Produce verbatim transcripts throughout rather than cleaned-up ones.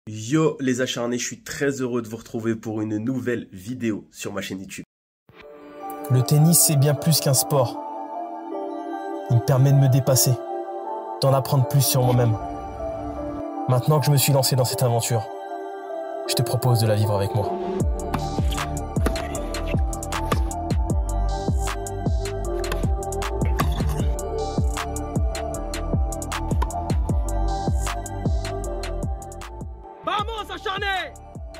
Yo les acharnés, je suis très heureux de vous retrouver pour une nouvelle vidéo sur ma chaîne YouTube. Le tennis, c'est bien plus qu'un sport. Il me permet de me dépasser, d'en apprendre plus sur moi-même. Maintenant que je me suis lancé dans cette aventure, je te propose de la vivre avec moi. Vamos, acharnés!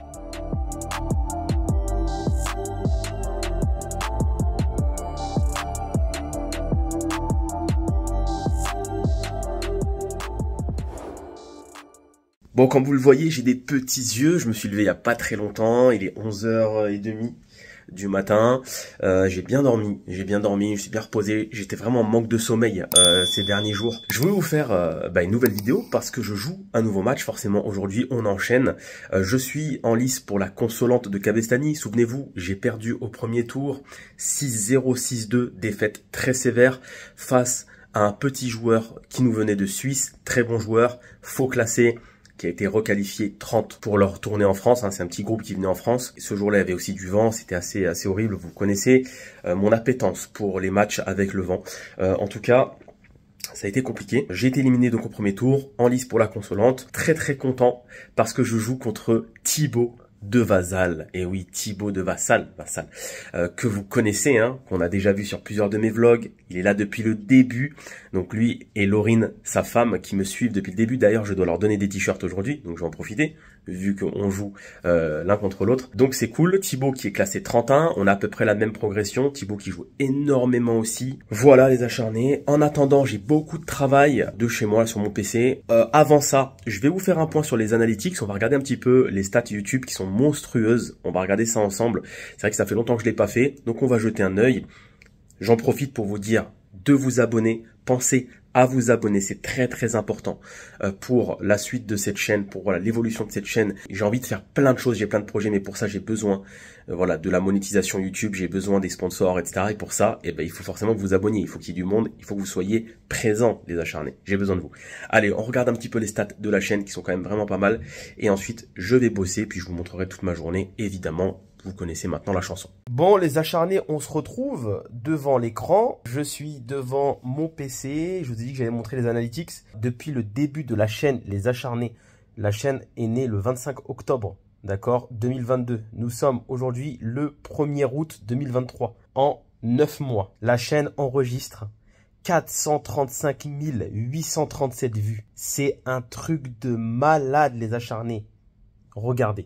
Bon, comme vous le voyez, j'ai des petits yeux. Je me suis levé il y a pas très longtemps. Il est onze heures trente du matin. Euh, j'ai bien dormi. J'ai bien dormi. Je suis bien reposé. J'étais vraiment en manque de sommeil euh, ces derniers jours. Je voulais vous faire euh, bah, une nouvelle vidéo parce que je joue un nouveau match. Forcément, aujourd'hui, on enchaîne. Euh, je suis en lice pour la consolante de Cabestany. Souvenez-vous, j'ai perdu au premier tour. six zéro, six deux. Défaite très sévère face à un petit joueur qui nous venait de Suisse. Très bon joueur. Faux classé, qui a été requalifié trente pour leur tournée en France. Hein, c'est un petit groupe qui venait en France. Et ce jour-là, il y avait aussi du vent. C'était assez assez horrible. Vous connaissez euh, mon appétence pour les matchs avec le vent. Euh, en tout cas, ça a été compliqué. J'ai été éliminé donc au premier tour, en lice pour la consolante. Très très content parce que je joue contre Thibaut de Vassal. Et oui, Thibaut de Vassal, Vassal euh, que vous connaissez, hein, qu'on a déjà vu sur plusieurs de mes vlogs. Il est là depuis le début. Donc lui et Laurine, sa femme, qui me suivent depuis le début. D'ailleurs, je dois leur donner des t-shirts aujourd'hui, donc je vais en profiter, vu qu'on joue euh, l'un contre l'autre. Donc c'est cool. Thibaut qui est classé trente et un, on a à peu près la même progression. Thibaut qui joue énormément aussi. Voilà les acharnés. En attendant, j'ai beaucoup de travail de chez moi sur mon P C. Euh, avant ça, je vais vous faire un point sur les analytics. On va regarder un petit peu les stats YouTube qui sont monstrueuses. On va regarder ça ensemble. C'est vrai que ça fait longtemps que je l'ai pas fait, donc on va jeter un œil. J'en profite pour vous dire de vous abonner. Pensez à vous abonner, c'est très très important euh, pour la suite de cette chaîne, pour voilà l'évolution de cette chaîne. J'ai envie de faire plein de choses, j'ai plein de projets, mais pour ça j'ai besoin euh, voilà de la monétisation YouTube, j'ai besoin des sponsors, et cetera. Et pour ça, eh ben, il faut forcément que vous abonniez, il faut qu'il y ait du monde, il faut que vous soyez présents les acharnés. J'ai besoin de vous. Allez, on regarde un petit peu les stats de la chaîne qui sont quand même vraiment pas mal. Et ensuite, je vais bosser, puis je vous montrerai toute ma journée, évidemment. Vous connaissez maintenant la chanson. Bon, les acharnés, on se retrouve devant l'écran. Je suis devant mon P C. Je vous ai dit que j'allais montrer les analytics. Depuis le début de la chaîne, les acharnés, la chaîne est née le vingt-cinq octobre, d'accord, deux mille vingt-deux. Nous sommes aujourd'hui le premier août deux mille vingt-trois. En neuf mois, la chaîne enregistre quatre cent trente-cinq mille huit cent trente-sept vues. C'est un truc de malade, les acharnés. Regardez.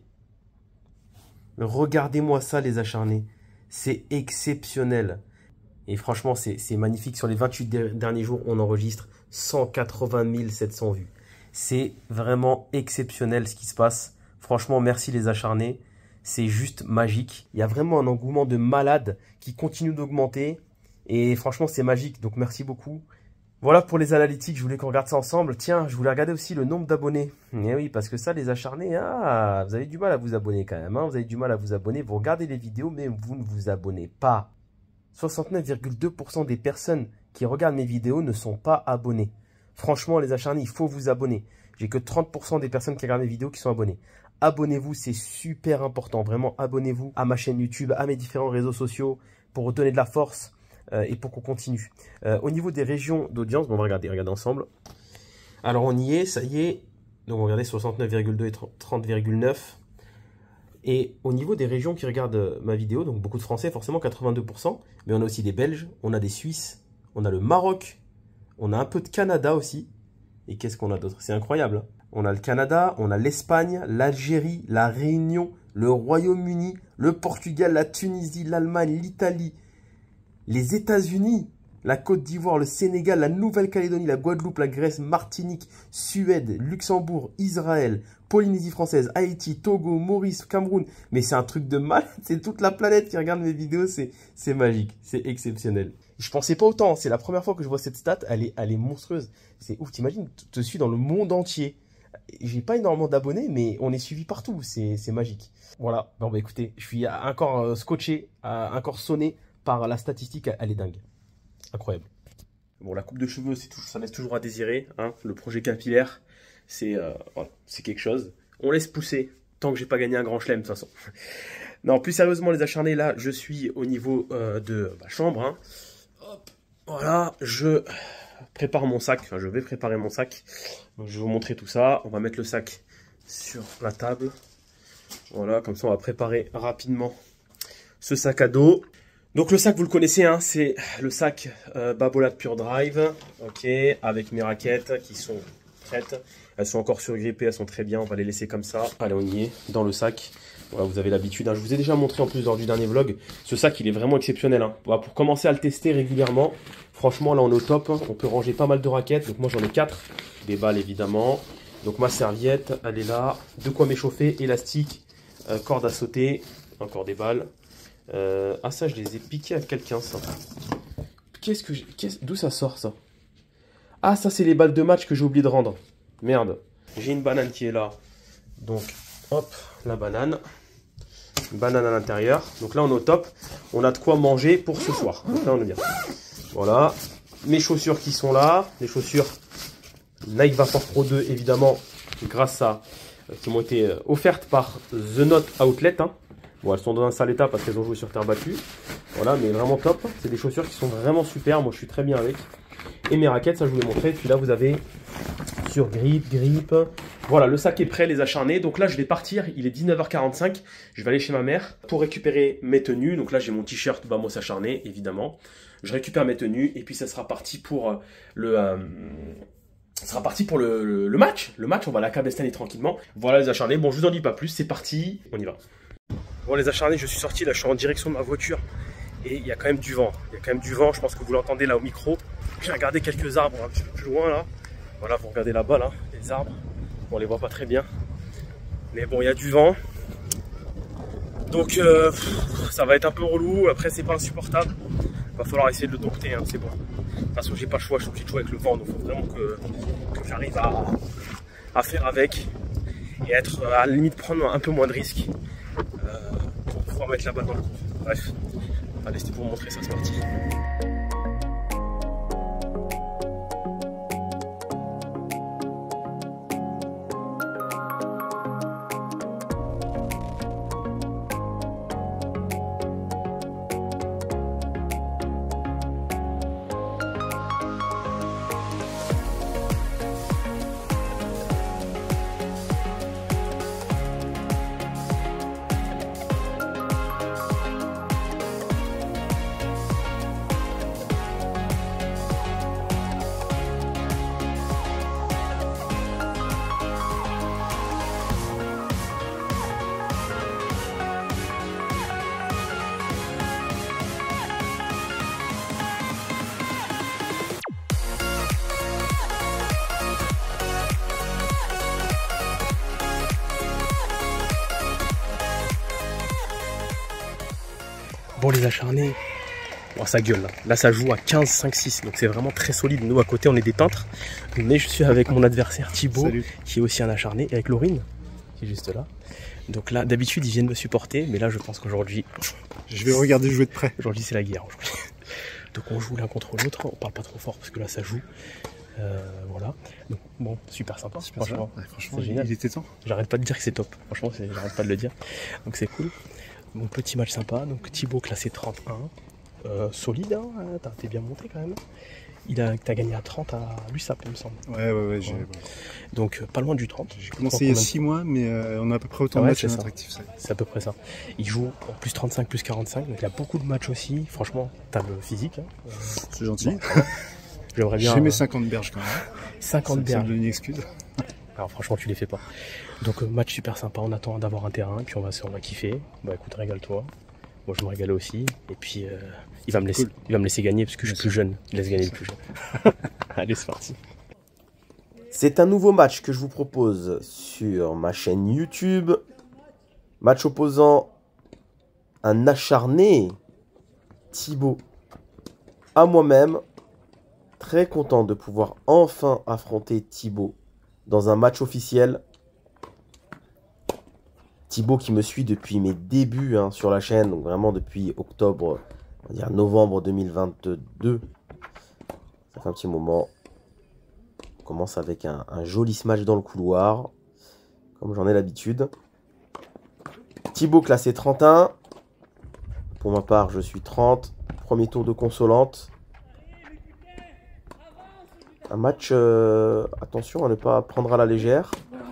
Regardez-moi ça, les acharnés. C'est exceptionnel. Et franchement, c'est magnifique. Sur les vingt-huit derniers jours, on enregistre cent quatre-vingt mille sept cents vues. C'est vraiment exceptionnel ce qui se passe. Franchement, merci les acharnés. C'est juste magique. Il y a vraiment un engouement de malade qui continue d'augmenter. Et franchement, c'est magique. Donc, merci beaucoup. Voilà pour les analytiques, je voulais qu'on regarde ça ensemble. Tiens, je voulais regarder aussi le nombre d'abonnés. Eh oui, parce que ça, les acharnés, ah, vous avez du mal à vous abonner quand même. Hein, vous avez du mal à vous abonner. Vous regardez les vidéos, mais vous ne vous abonnez pas. soixante-neuf virgule deux pour cent des personnes qui regardent mes vidéos ne sont pas abonnées. Franchement, les acharnés, il faut vous abonner. J'ai que trente pour cent des personnes qui regardent mes vidéos qui sont abonnées. Abonnez-vous, c'est super important. Vraiment, abonnez-vous à ma chaîne YouTube, à mes différents réseaux sociaux pour donner de la force. Euh, et pour qu'on continue. Euh, au niveau des régions d'audience, bon, on va regarder, regarder ensemble. Alors on y est, ça y est. Donc on va regarder soixante-neuf virgule deux et trente virgule neuf. Et au niveau des régions qui regardent ma vidéo, donc beaucoup de Français, forcément quatre-vingt-deux pour cent. Mais on a aussi des Belges, on a des Suisses, on a le Maroc, on a un peu de Canada aussi. Et qu'est-ce qu'on a d'autre? C'est incroyable. Hein, on a le Canada, on a l'Espagne, l'Algérie, la Réunion, le Royaume-Uni, le Portugal, la Tunisie, l'Allemagne, l'Italie, les États-Unis, la Côte d'Ivoire, le Sénégal, la Nouvelle-Calédonie, la Guadeloupe, la Grèce, Martinique, Suède, Luxembourg, Israël, Polynésie française, Haïti, Togo, Maurice, Cameroun. Mais c'est un truc de malade, c'est toute la planète qui regarde mes vidéos, c'est magique, c'est exceptionnel. Je pensais pas autant, c'est la première fois que je vois cette stat, elle est, elle est monstrueuse. C'est ouf, t'imagines, tu te suis dans le monde entier. J'ai pas énormément d'abonnés, mais on est suivi partout, c'est magique. Voilà, bon bah écoutez, je suis encore scotché, encore sonné par la statistique, elle est dingue. Incroyable. Bon, la coupe de cheveux, c'est toujours, ça laisse toujours à désirer. Hein. Le projet capillaire, c'est euh, voilà, c'est quelque chose. on laisse pousser tant que j'ai pas gagné un grand chelem de toute façon. Non, plus sérieusement les acharnés, là je suis au niveau euh, de ma chambre. Hein. Hop, voilà, je prépare mon sac, enfin je vais préparer mon sac. Donc, je vais vous montrer tout ça. On va mettre le sac sur la table. Voilà, comme ça on va préparer rapidement ce sac à dos. Donc le sac vous le connaissez, hein, c'est le sac euh, Babolat Pure Drive, ok, avec mes raquettes qui sont prêtes. Elles sont encore surgrippées, elles sont très bien, on va les laisser comme ça. Allez, on y est, dans le sac. Voilà, vous avez l'habitude, hein. Je vous ai déjà montré en plus lors du dernier vlog. Ce sac, il est vraiment exceptionnel. Hein. Voilà, pour commencer à le tester régulièrement, franchement, là, on est au top. Hein. On peut ranger pas mal de raquettes. Donc moi, j'en ai quatre. Des balles, évidemment. Donc ma serviette, elle est là. De quoi m'échauffer, élastique, euh, corde à sauter, encore des balles. Euh, ah, ça, je les ai piqués à quelqu'un, ça. Qu'est-ce que j'ai... Qu'est-ce... D'où ça sort, ça? Ah, ça, c'est les balles de match que j'ai oublié de rendre. Merde. J'ai une banane qui est là. Donc, hop, la banane. Une banane à l'intérieur. Donc là, on est au top. On a de quoi manger pour ce soir. Donc là, on est bien. Voilà. Mes chaussures qui sont là. Les chaussures Nike Vapor Pro deux, évidemment, grâce à... qui m'ont été offertes par The Note Outlet. Hein. Bon, elles sont dans un sale état parce qu'elles ont joué sur terre battue. Voilà, mais vraiment top. C'est des chaussures qui sont vraiment super. Moi, je suis très bien avec. Et mes raquettes, ça, je vous l'ai montré. Puis là, vous avez sur grip, grip. Voilà, le sac est prêt, les acharnés. Donc là, je vais partir. Il est dix-neuf heures quarante-cinq. Je vais aller chez ma mère pour récupérer mes tenues. Donc là, j'ai mon t-shirt Vamos acharné, évidemment. Je récupère mes tenues et puis ça sera parti pour le... Euh, ça sera parti pour le, le, le match. Le match, on va à la Cabestany tranquillement. Voilà les acharnés. Bon, je vous en dis pas plus. C'est parti. On y va. Bon les acharnés, je suis sorti, là je suis en direction de ma voiture et il y a quand même du vent, il y a quand même du vent, je pense que vous l'entendez là au micro. J'ai regardé quelques arbres un petit peu plus loin là, voilà vous regardez là-bas là, les arbres, bon, on les voit pas très bien, mais bon il y a du vent, donc euh, ça va être un peu relou, après c'est pas insupportable, il va falloir essayer de le dompter, hein, c'est bon. De toute façon j'ai pas le choix, je suis obligé de jouer avec le vent, donc il faut vraiment que, que j'arrive à, à faire avec et être à la limite prendre un peu moins de risques. Pour pouvoir mettre la balle dans le coup. Bref, allez, c'était pour vous montrer ça, c'est parti. Bon les acharnés, bon, ça gueule là. Là ça joue à quinze, cinq, six, donc c'est vraiment très solide. Nous à côté on est des peintres, mais je suis avec mon adversaire Thibaut, Salut. Qui est aussi un acharné, et avec Laurine, qui est juste là. Donc là d'habitude ils viennent me supporter, mais là je pense qu'aujourd'hui... Je vais regarder jouer de près. Aujourd'hui c'est la guerre. Donc on joue l'un contre l'autre, on parle pas trop fort parce que là ça joue. Euh, voilà, donc bon, super sympa, super franchement, ouais, franchement c'est génial. Il était temps. J'arrête pas de dire que c'est top, franchement j'arrête pas de le dire, donc c'est cool. Mon petit match sympa, donc Thibaut classé trente et un, euh, solide, hein, t'es bien monté quand même. Il a, t'as gagné à trente à l'U S A P, il me semble. Ouais, ouais, ouais. ouais. Donc pas loin du trente. J'ai commencé il y a six mois, mais euh, on a à peu près autant ouais, de matchs à l'attractif. C'est à peu près ça. Il joue en plus trente-cinq, plus quarante-cinq, donc il y a beaucoup de matchs aussi. Franchement, t'as le physique. Hein. Euh, c'est gentil. Bon, j'aimerais bien. J'ai mes cinquante berges quand même. cinquante berges. Ça me donne une excuse. Alors franchement tu les fais pas. Donc match super sympa, on attend d'avoir un terrain, puis on va, on va kiffer. Bah écoute, régale-toi. Moi je me régale aussi. Et puis euh, il, va me laisser, cool. il va me laisser gagner parce que Bien je suis sûr. plus jeune. Il laisse gagner le plus jeune. Allez c'est parti. C'est un nouveau match que je vous propose sur ma chaîne YouTube. Match opposant un acharné Thibaut à moi-même. Très content de pouvoir enfin affronter Thibaut dans un match officiel. Thibaut qui me suit depuis mes débuts hein, sur la chaîne, donc vraiment depuis octobre, on va dire novembre deux mille vingt-deux. Ça fait un petit moment. On commence avec un, un joli smash dans le couloir. comme j'en ai l'habitude. Thibaut classé trente et un. Pour ma part, je suis trente. Premier tour de consolante. Un match, euh, attention à ne pas prendre à la légère.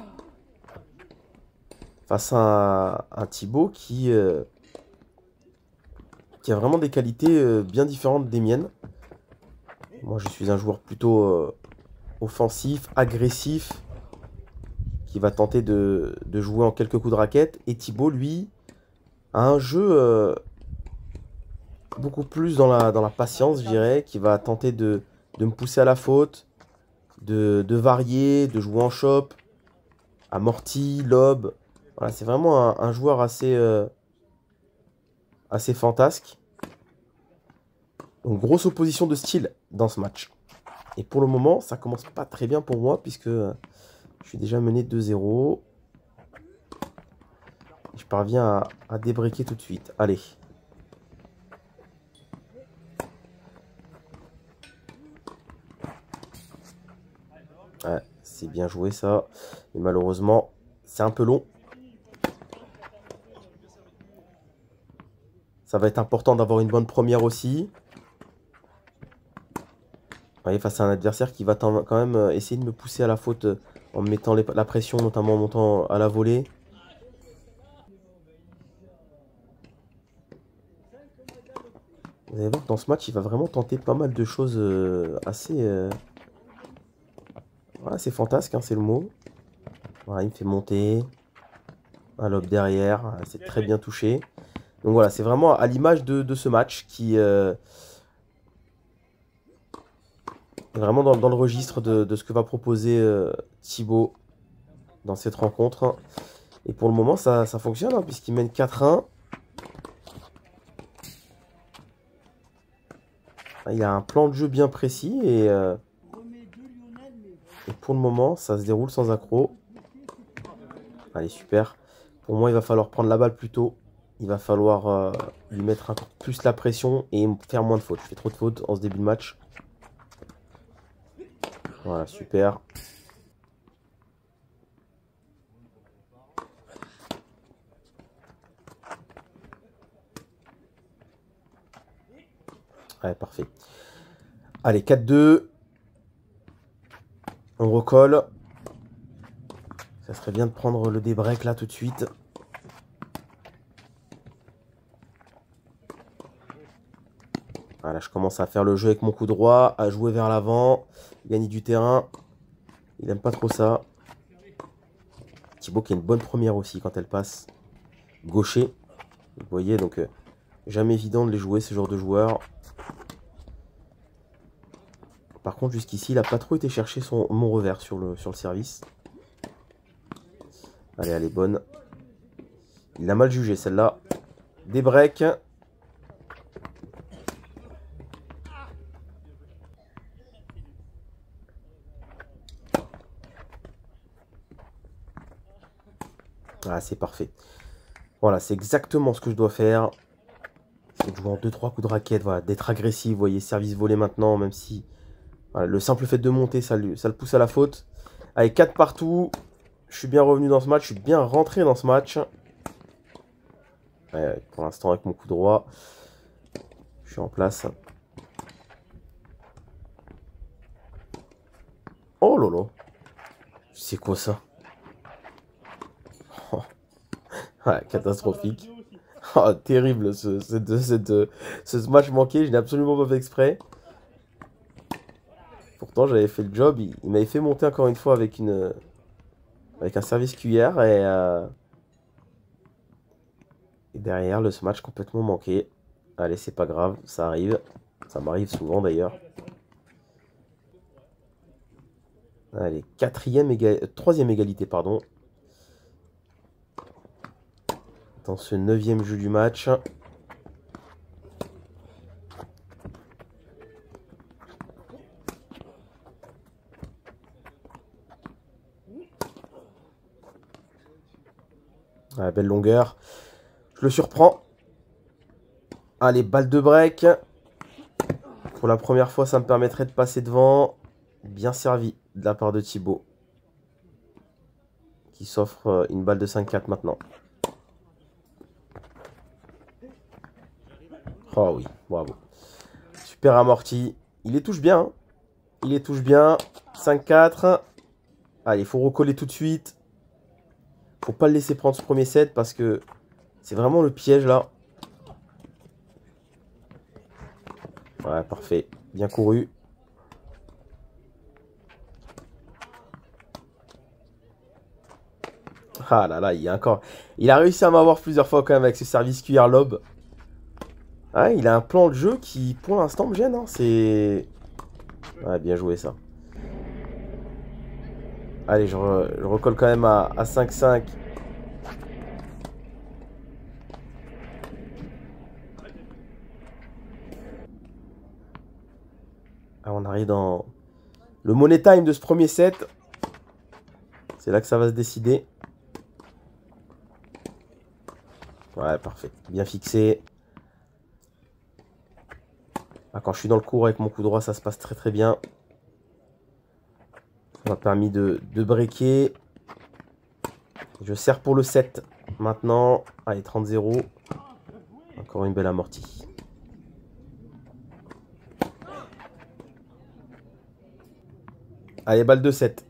Face à un, un Thibaut qui, euh, qui a vraiment des qualités euh, bien différentes des miennes. Moi, je suis un joueur plutôt euh, offensif, agressif, qui va tenter de, de jouer en quelques coups de raquette. Et Thibaut, lui, a un jeu euh, beaucoup plus dans la, dans la patience, je dirais, qui va tenter de, de me pousser à la faute, de, de varier, de jouer en shop, amorti, lob. Voilà, c'est vraiment un, un joueur assez, euh, assez fantasque. Donc, grosse opposition de style dans ce match. Et pour le moment, ça commence pas très bien pour moi, puisque euh, je suis déjà mené deux zéro. Je parviens à, à débriquer tout de suite. Allez. Ouais, c'est bien joué ça. Mais malheureusement, c'est un peu long. Ça va être important d'avoir une bonne première aussi. Vous voyez, face à un adversaire qui va quand même essayer de me pousser à la faute en me mettant les, la pression, notamment en montant à la volée. Vous allez voir que dans ce match, il va vraiment tenter pas mal de choses euh, assez... Euh... Voilà, c'est fantasque, hein, c'est le mot. Voilà, il me fait monter. Un lob derrière, c'est très bien touché. Donc voilà, c'est vraiment à l'image de, de ce match qui... Euh... Vraiment dans, dans le registre de, de ce que va proposer euh, Thibaut dans cette rencontre. Et pour le moment, ça, ça fonctionne, hein, puisqu'il mène quatre un. Il a un plan de jeu bien précis. Et, euh, et pour le moment, ça se déroule sans accroc. Allez, super. Pour moi, il va falloir prendre la balle plus tôt. Il va falloir euh, lui mettre un peu plus la pression et faire moins de fautes. Je fais trop de fautes en ce début de match. Voilà, super. Ouais, parfait. Allez, quatre deux. On recolle. Ça serait bien de prendre le débreak là tout de suite. Voilà, je commence à faire le jeu avec mon coup droit, à jouer vers l'avant, gagner du terrain. Il n'aime pas trop ça. Thibaut qui a une bonne première aussi quand elle passe. Gaucher. Vous voyez, donc euh, jamais évident de les jouer, ce genre de joueurs. Par contre, jusqu'ici, il n'a pas trop été chercher son, mon revers sur le, sur le service. Allez, elle est bonne. Il a mal jugé celle-là. Des breaks. Ah, c'est parfait. Voilà, c'est exactement ce que je dois faire. C'est de jouer en deux trois coups de raquette, voilà, d'être agressif. Vous voyez, service volé maintenant, même si voilà, le simple fait de monter, ça, lui, ça le pousse à la faute. Allez, quatre partout. Je suis bien revenu dans ce match, je suis bien rentré dans ce match. Ouais, pour l'instant, avec mon coup droit, je suis en place. Oh lolo. C'est quoi ça? Oh. Ouais, catastrophique. Oh, terrible ce, cette, cette, ce match manqué, je n'ai absolument pas fait exprès. Pourtant j'avais fait le job, il, il m'avait fait monter encore une fois avec une avec un service cuillère et, euh, et derrière le ce match complètement manqué. Allez, c'est pas grave, ça arrive, ça m'arrive souvent d'ailleurs. Allez, quatrième égal... troisième égalité, pardon. Dans ce neuvième jeu du match. Ah, belle longueur. Je le surprends. Allez, balle de break. Pour la première fois, ça me permettrait de passer devant. Bien servi de la part de Thibaut. Qui qui s'offre une balle de cinq quatre maintenant. Oh oui, bravo. Super amorti. Il les touche bien. Hein. Il les touche bien. cinq quatre. Allez, il faut recoller tout de suite. Faut pas le laisser prendre ce premier set parce que c'est vraiment le piège là. Ouais, parfait. Bien couru. Ah là là, il y a encore... Il a réussi à m'avoir plusieurs fois quand même avec ce service cuillère lob. Ah, il a un plan de jeu qui, pour l'instant, me gêne. Hein. C'est... Ouais, bien joué ça. Allez, je, re... je recolle quand même à, à cinq cinq. Ah, on arrive dans le money time de ce premier set. C'est là que ça va se décider. Ouais, parfait. Bien fixé. Ah, quand je suis dans le cours avec mon coup droit, ça se passe très très bien. Ça m'a permis de, de breaker. Je sers pour le set. Maintenant, allez, trente zéro. Encore une belle amortie. Allez, balle de sept.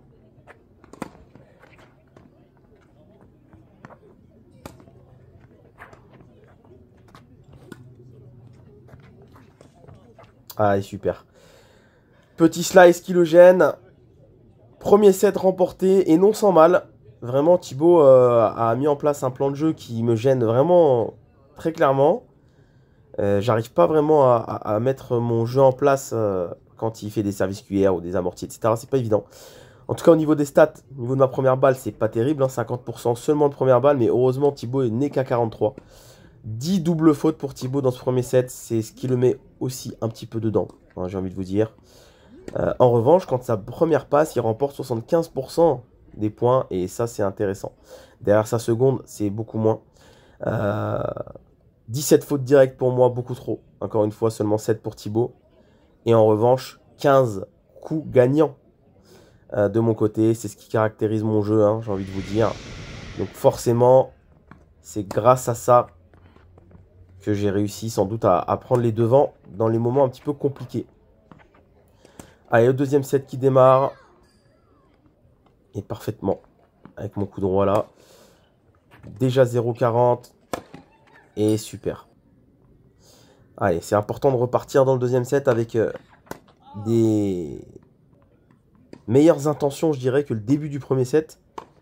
Allez, super. Petit slice qui le gêne. Premier set remporté et non sans mal. Vraiment, Thibaut euh, a mis en place un plan de jeu qui me gêne vraiment très clairement. Euh, J'arrive pas vraiment à, à, à mettre mon jeu en place euh, quand il fait des services Q R ou des amortis, et cetera. C'est pas évident. En tout cas, au niveau des stats, au niveau de ma première balle, c'est pas terrible. Hein, cinquante pour cent seulement de première balle, mais heureusement, Thibaut n'est qu'à quarante-trois. dix doubles fautes pour Thibaut dans ce premier set. C'est ce qui le met aussi un petit peu dedans, hein, j'ai envie de vous dire. Euh, en revanche, quand sa première passe, il remporte soixante-quinze pour cent des points. Et ça, c'est intéressant. Derrière sa seconde, c'est beaucoup moins. Euh, dix-sept fautes directes pour moi, beaucoup trop. Encore une fois, seulement sept pour Thibaut. Et en revanche, quinze coups gagnants euh, de mon côté. C'est ce qui caractérise mon jeu, hein, j'ai envie de vous dire. Donc forcément, c'est grâce à ça que j'ai réussi sans doute à, à prendre les devants dans les moments un petit peu compliqués. Allez, le deuxième set qui démarre. Et parfaitement. Avec mon coup droit là. Déjà zéro quarante. Et super. Allez, c'est important de repartir dans le deuxième set avec euh, des meilleures intentions, je dirais, que le début du premier set.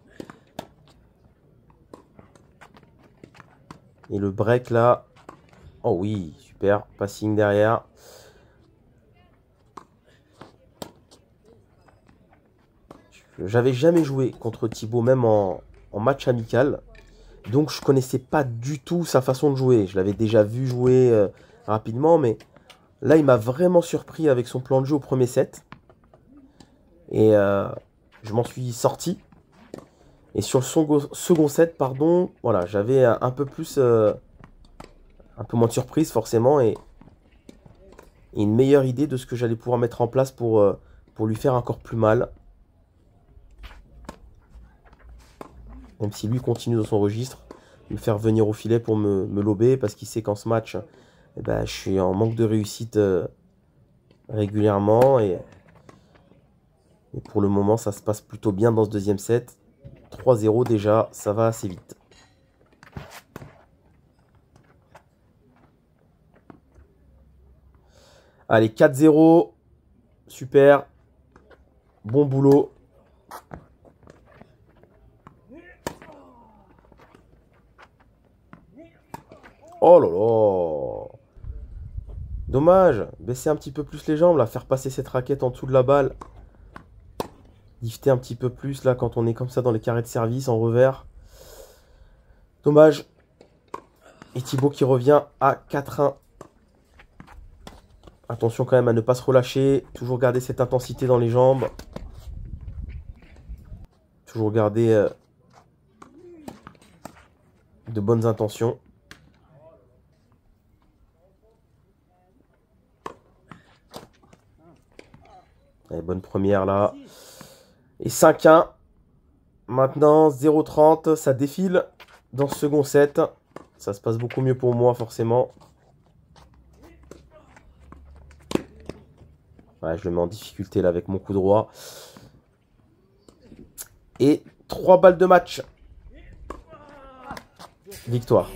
Et le break là. Oh oui, super. Passing derrière. J'avais jamais joué contre Thibaut, même en, en match amical. Donc je connaissais pas du tout sa façon de jouer. Je l'avais déjà vu jouer euh, rapidement, mais là il m'a vraiment surpris avec son plan de jeu au premier set. Et euh, je m'en suis sorti. Et sur le second, second set, pardon, voilà, j'avais un, un peu plus, euh, un peu moins de surprise forcément, et, et une meilleure idée de ce que j'allais pouvoir mettre en place pour, euh, pour lui faire encore plus mal. Même si lui continue dans son registre, me faire venir au filet pour me, me lober, parce qu'il sait qu'en ce match, eh ben, je suis en manque de réussite euh, régulièrement. Et, et pour le moment, ça se passe plutôt bien dans ce deuxième set. trois zéro déjà, ça va assez vite. Allez, quatre zéro. Super. Bon boulot. Oh là là. Dommage. Baisser un petit peu plus les jambes, là. Faire passer cette raquette en dessous de la balle. Lifter un petit peu plus, là, quand on est comme ça dans les carrés de service, en revers. Dommage. Et Thibaut qui revient à quatre un. Attention quand même à ne pas se relâcher. Toujours garder cette intensité dans les jambes. Toujours garder euh, de bonnes intentions. Allez, bonne première là. Et cinq un. Maintenant, zéro trente, ça défile dans ce second set. Ça se passe beaucoup mieux pour moi, forcément. Ouais, je le mets en difficulté là avec mon coup droit. Et trois balles de match. Victoire.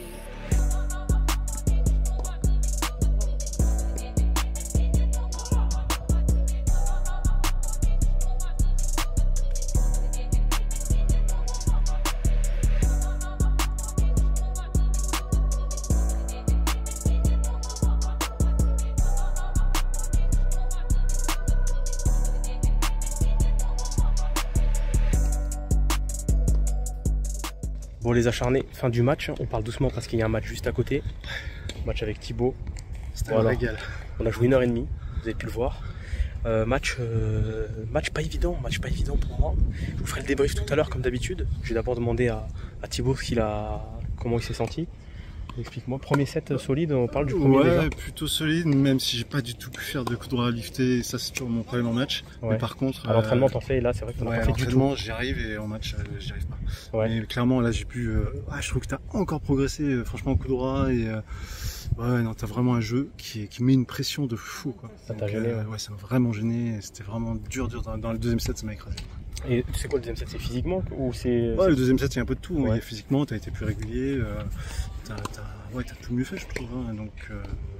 Bon les acharnés, fin du match, on parle doucement parce qu'il y a un match juste à côté. Match avec Thibaut. C'était voilà. un régal. On a joué une heure et demie, vous avez pu le voir. Euh, match, euh, match pas évident, match pas évident pour moi. Je vous ferai le débrief tout à l'heure comme d'habitude. Je vais d'abord demander à, à Thibaut ce qu'il a, comment il s'est senti. Explique-moi, premier set solide, on parle du premier ouais, déjà. Plutôt solide, même si j'ai pas du tout pu faire de coup droit lifté, ça c'est toujours mon problème en match. Ouais. Mais par contre, à l'entraînement t'en fais, et là c'est vrai que t'en ouais, as pas fait du tout. j'y arrive et en match euh, j'y arrive pas. Ouais. Mais clairement là j'ai pu, euh, ah, je trouve que t'as encore progressé, euh, franchement au coup droit et euh, ouais non t'as vraiment un jeu qui, qui met une pression de fou quoi. Ça t'a gêné, euh, ouais. ouais, ça m'a vraiment gêné, c'était vraiment dur dur dans, dans le deuxième set ça m'a écrasé. Et c'est quoi le deuxième set, c'est physiquement ou c'est... Ouais, le deuxième set il y a un peu de tout, ouais. Il y a physiquement t'as été plus régulier, euh, t'as, t'as, ouais, t'as tout mieux fait je trouve, hein, donc... Euh...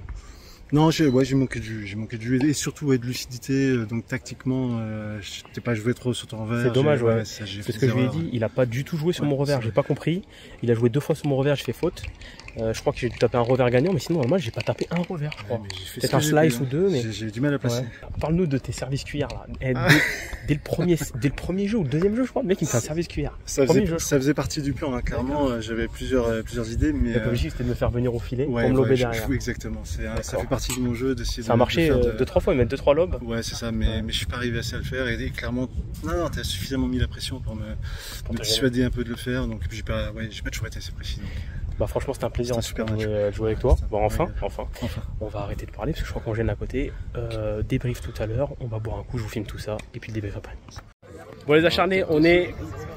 Non, j'ai ouais, j'ai manqué de jus, j'ai manqué de jus et surtout ouais, de lucidité. Donc tactiquement, euh, je t'ai pas joué trop sur ton revers. C'est dommage, ouais. ouais c'est ce que je lui ai dit. Il a pas du tout joué sur ouais, mon revers. J'ai pas compris. Il a joué deux fois sur mon revers. J'ai fait faute. Euh, je crois que j'ai dû taper un revers gagnant, mais sinon moi j'ai pas tapé un revers. Je crois. Ouais, peut-être un slice ou deux, mais j'ai eu du mal à passer. Ouais. Parle-nous de tes services cuillères là. Et dès, dès le premier, dès le premier jeu ou le deuxième jeu, je crois, le mec il me fait un service cuillère. Ça faisait, jeu, ça faisait partie du plan. Hein, clairement, euh, j'avais plusieurs euh, plusieurs idées, mais l'objectif c'était de me faire venir au filet ouais, pour me lober ouais, derrière. Je, exactement. C'est ça fait partie de mon jeu d'essayer. Ça a marché de, euh, deux trois fois, ils mettent deux trois lobes. Ouais, c'est ça, mais, ouais. mais je suis pas arrivé assez à le faire et, et clairement, non, non, t'as suffisamment mis la pression pour me, pour me dissuader un peu de le faire, donc j'ai pas, ouais, j'ai pas toujours été assez précis. Donc. Bah franchement c'était un plaisir de jouer, jouer avec toi. Bon enfin, ouais. enfin, enfin, on va arrêter de parler parce que je crois qu'on gêne à côté. Euh, débrief tout à l'heure, on va boire un coup, je vous filme tout ça et puis le débrief après. Bon les acharnés, on est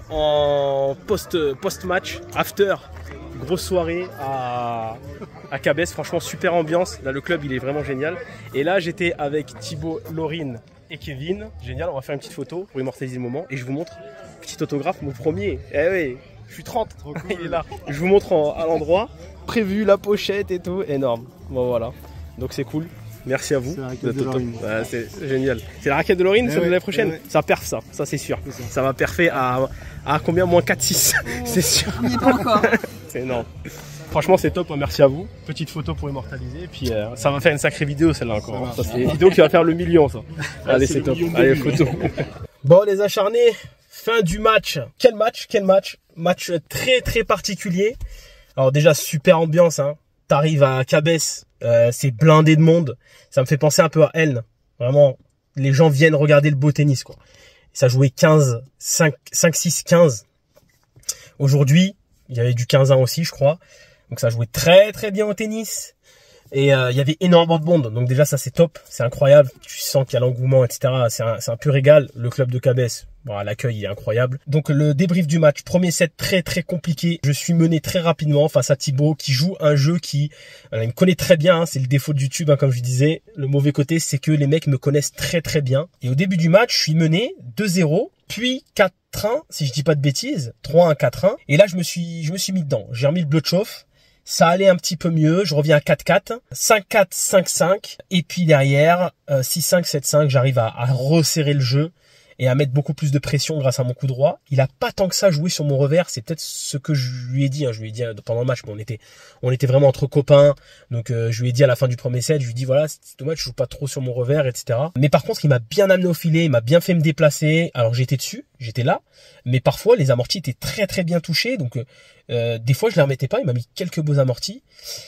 en post, post-match, after, grosse soirée à, à Cabès, franchement super ambiance, là le club il est vraiment génial. Et là j'étais avec Thibaut, Laurine et Kevin, génial, on va faire une petite photo pour immortaliser le moment et je vous montre, petit autographe, mon premier, eh oui. Je suis trente, cool. Il est là. Je vous montre en, à l'endroit, prévu la pochette et tout, énorme. Bon voilà, donc c'est cool. Merci à vous. C'est la raquette de Laurine. Ouais, c'est génial. C'est la raquette de Laurine, c'est ouais, l'année prochaine. Ouais. Ça perf ça, ça c'est sûr. Ça. ça va perfer à, à combien moins quatre six, oh, c'est sûr. On n'y est pas encore. C'est énorme. Franchement c'est top, merci à vous. Petite photo pour immortaliser, et puis euh, ça va faire une sacrée vidéo celle-là encore. Ça, ça c'est une vidéo qui va faire le million ça. Allez c'est top, allez photo. Bon les acharnés, fin du match. Quel match, quel match. Match très très particulier. Alors déjà super ambiance, hein. T'arrives à Cabès, euh, c'est blindé de monde. Ça me fait penser un peu à Elne. Vraiment, les gens viennent regarder le beau tennis quoi. Ça jouait quinze, cinq, six, quinze. Aujourd'hui, il y avait du quinze un aussi je crois. Donc ça jouait très très bien au tennis. Et euh, il y avait énormément de monde. Donc déjà ça c'est top, c'est incroyable. Tu sens qu'il y a l'engouement, et cetera. C'est un, c'est un pur régal. Le club de Cabès, bon, l'accueil est incroyable. Donc le débrief du match, premier set très très compliqué. Je suis mené très rapidement face à Thibaut qui joue un jeu qui, euh, il me connaît très bien. Hein, c'est le défaut de YouTube, hein, comme je disais. Le mauvais côté, c'est que les mecs me connaissent très très bien. Et au début du match, je suis mené deux zéro, puis quatre un, si je dis pas de bêtises, trois un, quatre un. Et là, je me suis, je me suis mis dedans. J'ai remis le bleu de chauffe. Ça allait un petit peu mieux, je reviens à quatre quatre, cinq quatre, cinq cinq, et puis derrière, euh, six cinq, sept cinq, j'arrive à, à resserrer le jeu et à mettre beaucoup plus de pression grâce à mon coup droit. Il a pas tant que ça joué sur mon revers, c'est peut-être ce que je lui ai dit, hein. Je lui ai dit pendant le match, mais on était, on était vraiment entre copains, donc euh, je lui ai dit à la fin du premier set, je lui ai dit voilà, c'est dommage, je joue pas trop sur mon revers, et cetera. Mais par contre, il m'a bien amené au filet, il m'a bien fait me déplacer, alors j'étais dessus, j'étais là, mais parfois les amortis étaient très très bien touchés, donc euh, des fois je les remettais pas, il m'a mis quelques beaux amortis.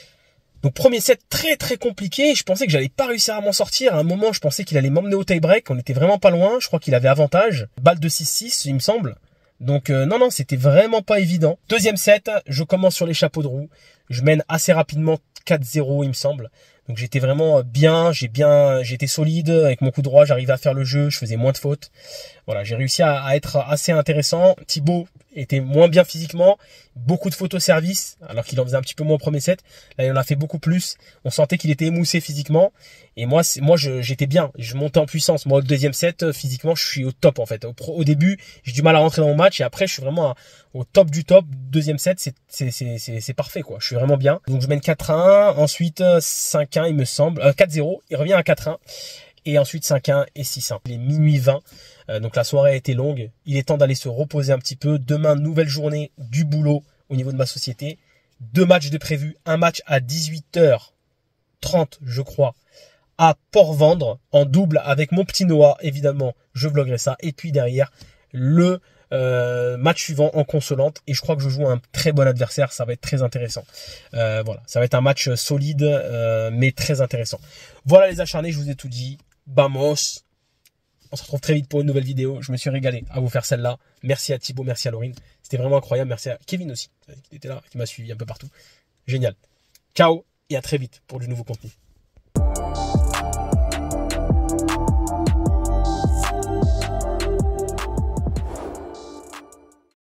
Donc premier set très très compliqué, je pensais que j'allais pas réussir à m'en sortir, à un moment je pensais qu'il allait m'emmener au tie-break, on était vraiment pas loin, je crois qu'il avait avantage, balle de six six il me semble, donc euh, non non c'était vraiment pas évident. Deuxième set, je commence sur les chapeaux de roue, Je mène assez rapidement quatre zéro, il me semble. Donc j'étais vraiment bien, j'ai bien, j'étais solide avec mon coup droit, j'arrivais à faire le jeu, je faisais moins de fautes. Voilà, j'ai réussi à, à être assez intéressant. Thibaut était moins bien physiquement, beaucoup de fautes au service, alors qu'il en faisait un petit peu moins au premier set. Là, il en a fait beaucoup plus. On sentait qu'il était émoussé physiquement. Et moi, c'est, moi, je, j'étais bien. Je montais en puissance. Moi, au deuxième set, physiquement, je suis au top, en fait. Au, au début, j'ai du mal à rentrer dans mon match. Et après, je suis vraiment à, au top du top. Deuxième set, c'est, c'est, c'est, c'est, c'est parfait, quoi. Je suis vraiment bien. Donc, je mène quatre à un. Ensuite, cinq à un, il me semble. Euh, quatre zéro. Il revient à quatre à un. Et ensuite, cinq à un et six à un. Il est minuit vingt. Euh, donc, la soirée a été longue. Il est temps d'aller se reposer un petit peu. Demain, nouvelle journée du boulot au niveau de ma société. Deux matchs de prévu. Un match à dix-huit heures trente, je crois, à Port-Vendre, en double avec mon petit Noah, évidemment, je vloguerai ça. Et puis derrière, le euh, match suivant en consolante. Et je crois que je joue un très bon adversaire, ça va être très intéressant. Euh, voilà, ça va être un match solide, euh, mais très intéressant. Voilà les acharnés, je vous ai tout dit. Vamos. On se retrouve très vite pour une nouvelle vidéo. Je me suis régalé à vous faire celle-là. Merci à Thibaut, merci à Laurine. C'était vraiment incroyable. Merci à Kevin aussi, qui était là, qui m'a suivi un peu partout. Génial. Ciao et à très vite pour du nouveau contenu.